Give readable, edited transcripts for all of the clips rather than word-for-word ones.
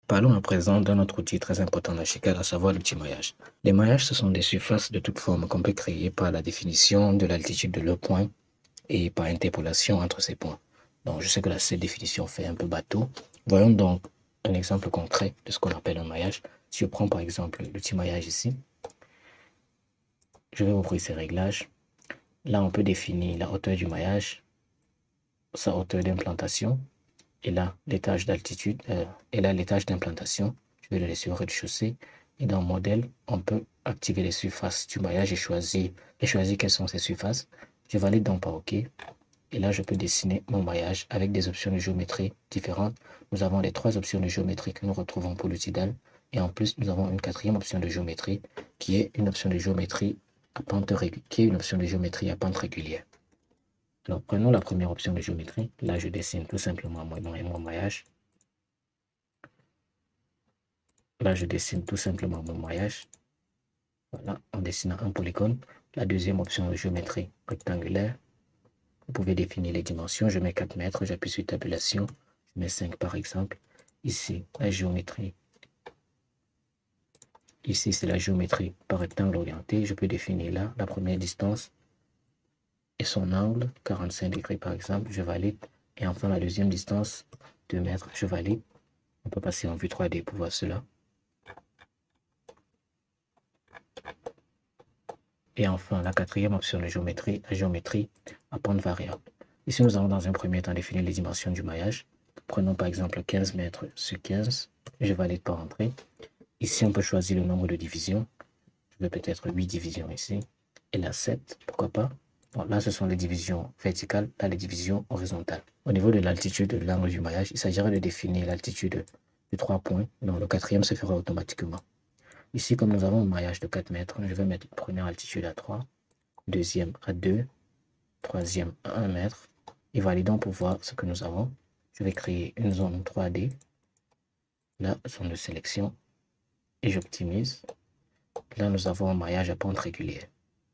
Parlons à présent d'un autre outil très important dans Archicad, à savoir l'outil maillage. Les maillages, ce sont des surfaces de toute forme qu'on peut créer par la définition de l'altitude de leur point et par interpolation entre ces points. Donc, je sais que cette définition fait un peu bateau. Voyons donc un exemple concret de ce qu'on appelle un maillage. Si je prends par exemple l'outil maillage ici, je vais ouvrir ces réglages. Là, on peut définir la hauteur du maillage, sa hauteur d'implantation, et là, l'étage d'altitude, et là, l'étage d'implantation. Je vais le laisser au rez-de-chaussée. Et dans modèle, on peut activer les surfaces du maillage et choisir quelles sont ces surfaces. Je valide donc par OK. Et là, je peux dessiner mon maillage avec des options de géométrie différentes. Nous avons les 3 options de géométrie que nous retrouvons pour l'outil DAL. Et en plus, nous avons une 4e option de géométrie qui est une option de géométrie à pente régulière. Alors, prenons la première option de géométrie. Là, je dessine tout simplement mon maillage. Là, je dessine tout simplement mon maillage. Voilà, en dessinant un polygone. La deuxième option de géométrie rectangulaire. Vous pouvez définir les dimensions. Je mets 4 mètres, j'appuie sur tabulation. Je mets 5 par exemple. Ici, la géométrie. Ici, c'est la géométrie par rectangle orienté. Je peux définir là la première distance et son angle, 45 degrés par exemple. Je valide. Et enfin, la deuxième distance, 2 mètres. Je valide. On peut passer en vue 3D pour voir cela. Et enfin, la 4e option de géométrie, la géométrie à pente variable. Ici, nous allons dans un premier temps définir les dimensions du maillage. Prenons par exemple 15 mètres sur 15. Je valide par entrée. Ici, on peut choisir le nombre de divisions. Je vais peut-être 8 divisions ici. Et là, 7, pourquoi pas. Bon, là, ce sont les divisions verticales, là, les divisions horizontales. Au niveau de l'altitude de l'angle du maillage, il s'agira de définir l'altitude de 3 points. Donc, le 4e se fera automatiquement. Ici, comme nous avons un maillage de 4 mètres, je vais mettre première altitude à 3, deuxième à 2, troisième à 1 mètre. Et validons pour voir ce que nous avons. Je vais créer une zone 3D, la zone de sélection, et j'optimise. Là, nous avons un maillage à pente régulière.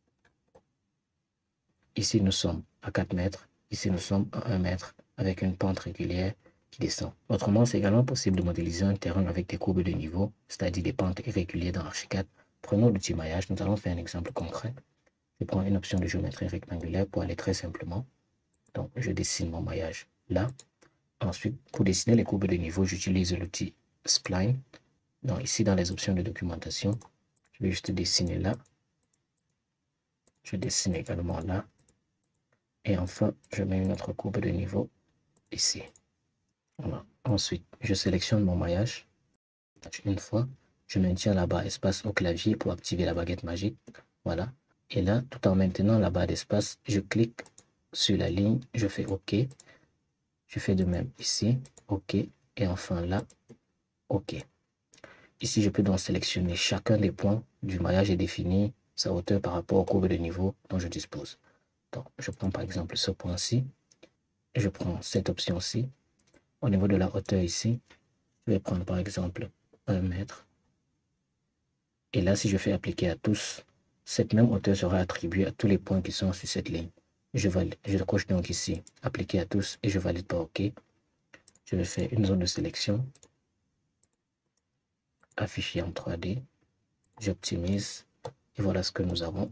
Ici, nous sommes à 4 mètres. Ici, nous sommes à 1 mètre avec une pente régulière qui descend. Autrement, c'est également possible de modéliser un terrain avec des courbes de niveau, c'est-à-dire des pentes irrégulières dans Archicad. Prenons l'outil maillage. Nous allons faire un exemple concret. Je prends une option de géométrie rectangulaire pour aller très simplement. Donc, je dessine mon maillage là. Ensuite, pour dessiner les courbes de niveau, j'utilise l'outil Spline. Donc, ici, dans les options de documentation, je vais juste dessiner là. Je dessine également là. Et enfin, je mets une autre courbe de niveau ici. Voilà. Ensuite, je sélectionne mon maillage. Une fois, je maintiens la barre espace au clavier pour activer la baguette magique. Voilà. Et là, tout en maintenant la barre d'espace, je clique sur la ligne, je fais OK. Je fais de même ici, OK. Et enfin là, OK. Ici, je peux donc sélectionner chacun des points du maillage et définir sa hauteur par rapport aux courbes de niveau dont je dispose. Donc, je prends par exemple ce point-ci. Je prends cette option-ci. Au niveau de la hauteur ici, je vais prendre par exemple 1 mètre. Et là, si je fais appliquer à tous, cette même hauteur sera attribuée à tous les points qui sont sur cette ligne. Je coche donc ici, appliquer à tous, et je valide par OK. Je vais faire une zone de sélection, afficher en 3D, j'optimise, et voilà ce que nous avons.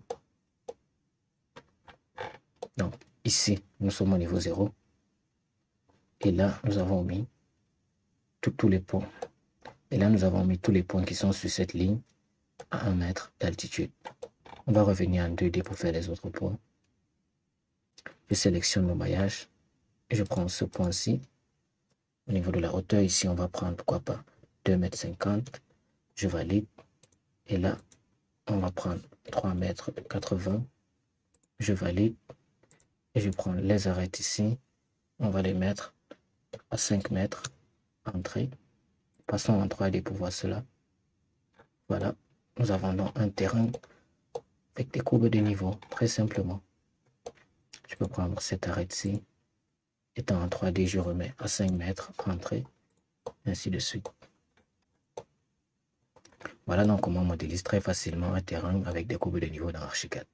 Donc, ici, nous sommes au niveau 0. Et là, nous avons mis tous les points. Et là, nous avons mis tous les points qui sont sur cette ligne à 1 mètre d'altitude. On va revenir en 2D pour faire les autres points. Je sélectionne le maillage. Et je prends ce point-ci. Au niveau de la hauteur, ici, on va prendre, pourquoi pas, 2,50 m. Je valide. Et là, on va prendre 3,80 m. Je valide. Et je prends les arêtes ici. On va les mettre à 5 mètres. Entrée. Passons en 3D pour voir cela. Voilà. Nous avons donc un terrain avec des courbes de niveau, très simplement. Je peux prendre cette arête-ci. Étant en 3D, je remets à 5 mètres, entrée, ainsi de suite. Voilà donc comment on modélise très facilement un terrain avec des courbes de niveau dans Archicad.